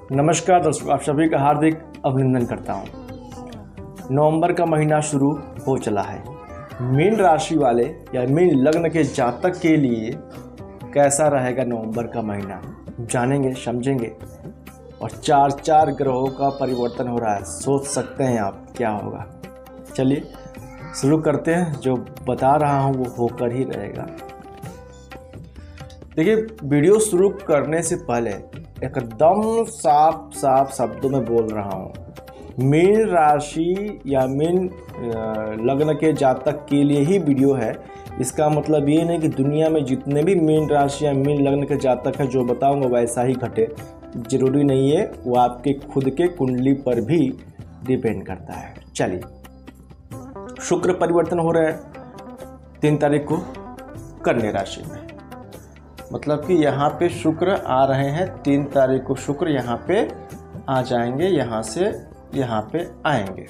नमस्कार दोस्तों, आप सभी का हार्दिक अभिनंदन करता हूं। नवंबर का महीना शुरू हो चला है। मीन राशि वाले या मीन लग्न के जातक के लिए कैसा रहेगा नवंबर का महीना, जानेंगे समझेंगे। और चार ग्रहों का परिवर्तन हो रहा है, सोच सकते हैं आप क्या होगा। चलिए शुरू करते हैं। जो बता रहा हूं वो होकर ही रहेगा। देखिए, वीडियो शुरू करने से पहले एकदम साफ शब्दों में बोल रहा हूँ, मीन राशि या मीन लग्न के जातक के लिए ही वीडियो है। इसका मतलब ये नहीं कि दुनिया में जितने भी मीन राशि या मीन लग्न के जातक हैं जो बताऊंगा वैसा ही घटे, जरूरी नहीं है। वो आपके खुद के कुंडली पर भी डिपेंड करता है। चलिए, शुक्र परिवर्तन हो रहा है 3 तारीख को कन्या राशि में। मतलब कि यहाँ पे शुक्र आ रहे हैं 3 तारीख को। शुक्र यहाँ पे आ जाएंगे, यहाँ से यहाँ पे आएंगे।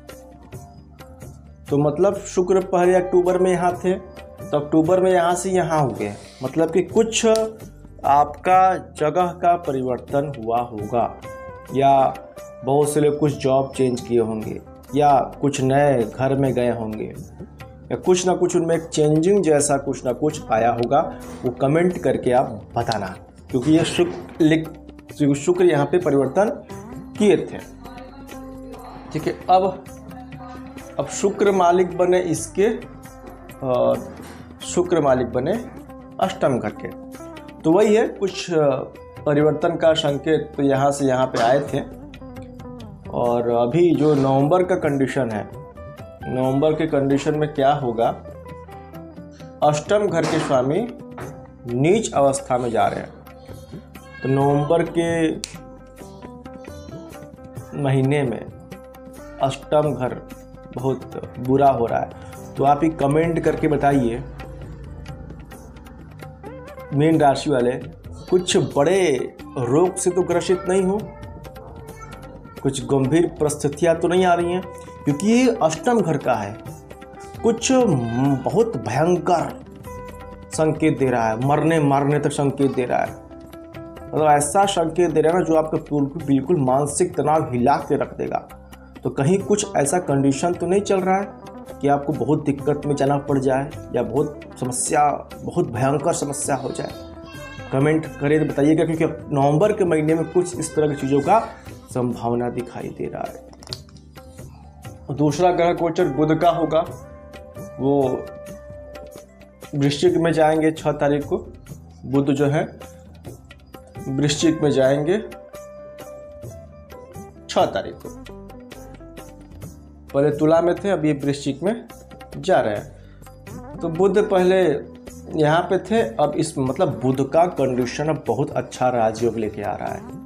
तो मतलब शुक्र पहले अक्टूबर में यहाँ थे, तो अक्टूबर में यहाँ से यहाँ हो गए। मतलब कि कुछ आपका जगह का परिवर्तन हुआ होगा, या बहुत से लोग कुछ जॉब चेंज किए होंगे, या कुछ नए घर में गए होंगे, या कुछ ना कुछ उनमें एक चेंजिंग जैसा कुछ ना कुछ आया होगा। वो कमेंट करके आप बताना, क्योंकि ये शुक्र यहाँ पे परिवर्तन किए थे। ठीक है, अब शुक्र मालिक बने इसके, और शुक्र मालिक बने अष्टम घर के। तो वही है, कुछ परिवर्तन का संकेत तो यहाँ से यहाँ पे आए थे। और अभी जो नवंबर का कंडीशन है, नवंबर के कंडीशन में क्या होगा, अष्टम घर के स्वामी नीच अवस्था में जा रहे हैं। तो नवंबर के महीने में अष्टम घर बहुत बुरा हो रहा है। तो आप ही कमेंट करके बताइए, मीन राशि वाले कुछ बड़े रोग से तो ग्रसित नहीं हो, कुछ गंभीर परिस्थितियां तो नहीं आ रही हैं, क्योंकि ये अष्टम घर का है। कुछ बहुत भयंकर संकेत दे रहा है, मरने तक संकेत दे रहा है। मतलब ऐसा संकेत दे रहा है ना जो आपको बिल्कुल मानसिक तनाव हिला के रख देगा। तो कहीं कुछ ऐसा कंडीशन तो नहीं चल रहा है कि आपको बहुत दिक्कत में जाना पड़ जाए, या बहुत भयंकर समस्या हो जाए। कमेंट करिए तो बताइएगा, क्योंकि नवंबर के महीने में कुछ इस तरह की चीज़ों का संभावना दिखाई दे रहा है। दूसरा ग्रह गोचर बुध का होगा, वो वृश्चिक में जाएंगे 6 तारीख को। बुध जो है वृश्चिक में जाएंगे 6 तारीख को। पहले तुला में थे, अब ये वृश्चिक में जा रहे हैं। तो बुध पहले यहाँ पे थे, अब इस मतलब बुध का कंडीशन अब बहुत अच्छा राजयोग लेके आ रहा है।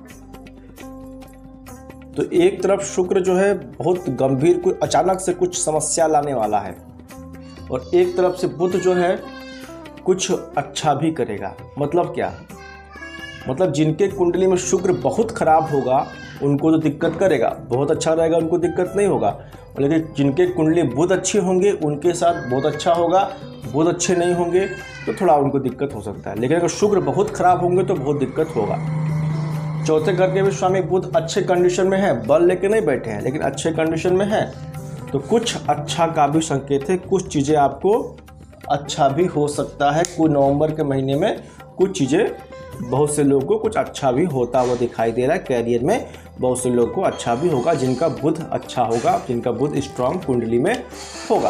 तो एक तरफ शुक्र जो है बहुत गंभीर, कोई अचानक से कुछ समस्या लाने वाला है, और एक तरफ से बुध जो है कुछ अच्छा भी करेगा। मतलब क्या, मतलब जिनके कुंडली में शुक्र बहुत खराब होगा उनको तो दिक्कत करेगा, बहुत अच्छा रहेगा उनको दिक्कत नहीं होगा। लेकिन जिनके कुंडली बुध अच्छे होंगे उनके साथ बहुत अच्छा होगा, बुध अच्छे नहीं होंगे तो थोड़ा उनको दिक्कत हो सकता है। लेकिन अगर शुक्र बहुत खराब होंगे तो बहुत दिक्कत होगा। चौथे घर के भी स्वामी बुध अच्छे कंडीशन में है, बल लेके नहीं बैठे हैं, लेकिन अच्छे कंडीशन में है। तो कुछ अच्छा का भी संकेत है, कुछ चीज़ें आपको अच्छा भी हो सकता है। कोई नवंबर के महीने में कुछ चीज़ें, बहुत से लोगों को कुछ अच्छा भी होता हुआ दिखाई दे रहा है। कैरियर में बहुत से लोगों को अच्छा भी होगा, जिनका बुध अच्छा होगा, जिनका बुध स्ट्रांग कुंडली में होगा।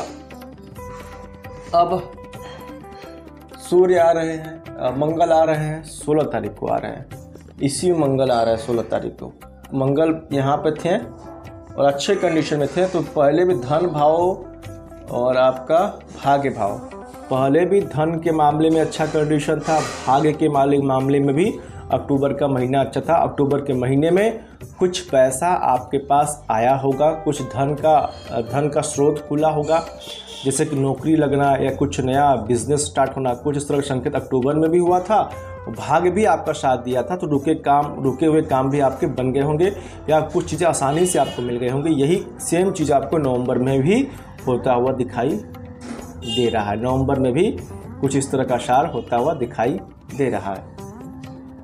अब सूर्य आ रहे हैं, मंगल आ रहे हैं 16 तारीख को आ रहे हैं। इसी मंगल आ रहा है 16 तारीख को। मंगल यहाँ पे थे और अच्छे कंडीशन में थे। तो पहले भी धन भाव और आपका भाग्य भाव, पहले भी धन के मामले में अच्छा कंडीशन था, भाग्य के मामले में भी अक्टूबर का महीना अच्छा था। अक्टूबर के महीने में कुछ पैसा आपके पास आया होगा, कुछ धन का स्रोत खुला होगा, जैसे कि नौकरी लगना या कुछ नया बिजनेस स्टार्ट होना, कुछ इस तरह का संकेत अक्टूबर में भी हुआ था। भाग्य भी आपका साथ दिया था, तो रुके हुए काम भी आपके बन गए होंगे, या कुछ चीज़ें आसानी से आपको मिल गए होंगे। यही सेम चीज़ आपको नवंबर में भी होता हुआ दिखाई दे रहा है। नवंबर में भी कुछ इस तरह का सार होता हुआ दिखाई दे रहा है।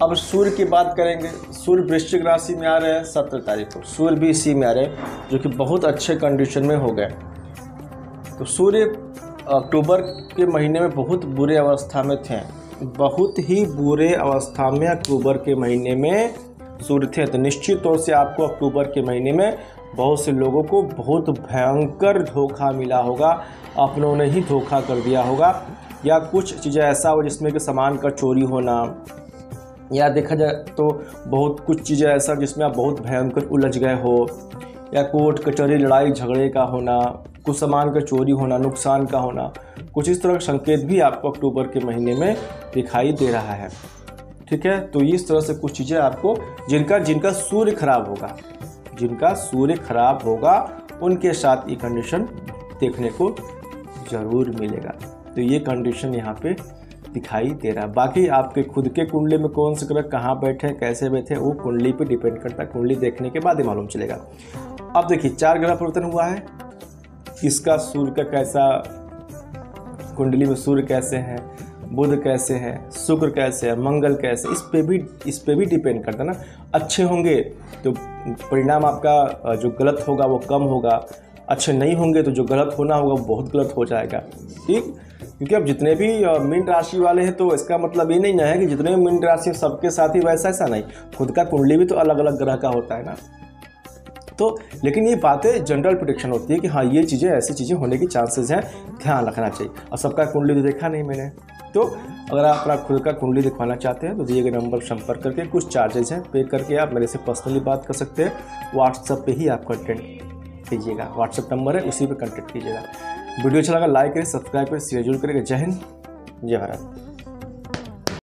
अब सूर्य की बात करेंगे। सूर्य वृश्चिक राशि में आ रहे हैं 17 तारीख को, सूर्य भी इसी में आ रहे हैं, जो कि बहुत अच्छे कंडीशन में हो गए। तो सूर्य अक्टूबर के महीने में बहुत बुरे अवस्था में थे, बहुत ही बुरे अवस्था में अक्टूबर के महीने में सूर्य थे। तो निश्चित तौर से आपको अक्टूबर के महीने में बहुत से लोगों को बहुत भयंकर धोखा मिला होगा, अपनों ने ही धोखा कर दिया होगा, या कुछ चीज़ें ऐसा हो जिसमें कि सामान का चोरी होना, या देखा जाए तो बहुत कुछ चीज़ें ऐसा जिसमें आप बहुत भयंकर उलझ गए हो, या कोर्ट कचहरी लड़ाई झगड़े का होना, कुछ सामान का चोरी होना, नुकसान का होना, कुछ इस तरह का संकेत भी आपको अक्टूबर के महीने में दिखाई दे रहा है। ठीक है, तो इस तरह से कुछ चीज़ें आपको जिनका सूर्य खराब होगा, जिनका सूर्य खराब होगा उनके साथ ये कंडीशन देखने को ज़रूर मिलेगा। तो ये कंडीशन यहाँ पे दिखाई दे रहा है। बाकी आपके खुद के कुंडली में कौन से ग्रह कहाँ बैठे कैसे बैठे वो कुंडली पे डिपेंड करता है, कुंडली देखने के बाद ही मालूम चलेगा। अब देखिए 4 ग्रह परिवर्तन हुआ है, इसका सूर्य का कैसा कुंडली में सूर्य कैसे हैं, बुध कैसे हैं, शुक्र कैसे है, मंगल कैसे, इस पे भी डिपेंड करता है ना। अच्छे होंगे तो परिणाम आपका जो गलत होगा वो कम होगा, अच्छे नहीं होंगे तो जो गलत होना होगा वो बहुत गलत हो जाएगा। ठीक, क्योंकि अब जितने भी मीन राशि वाले हैं तो इसका मतलब ये नहीं ना है कि जितने भी मीन राशि सबके साथ ही वैसा ऐसा नहीं, खुद का कुंडली भी तो अलग अलग ग्रह का होता है ना। तो लेकिन ये बातें जनरल प्रेडिक्शन होती है कि हाँ ये चीज़ें ऐसी चीज़ें होने की चांसेस हैं, ध्यान रखना चाहिए। और सबका कुंडली तो देखा नहीं मैंने, तो अगर आप अपना खुद का कुंडली दिखवाना चाहते हैं तो दिए गए नंबर संपर्क करके, कुछ चार्जेस हैं पे करके आप मेरे से पर्सनली बात कर सकते हैं। व्हाट्सएप पे ही आप कंटेक्ट कीजिएगा, व्हाट्सएप नंबर है उसी पे कंटेक्ट कीजिएगा। वीडियो अच्छा लगा लाइक करें, सब्सक्राइब करें, शेयर जरूर करेंगे। जय हिंद, जय भारत।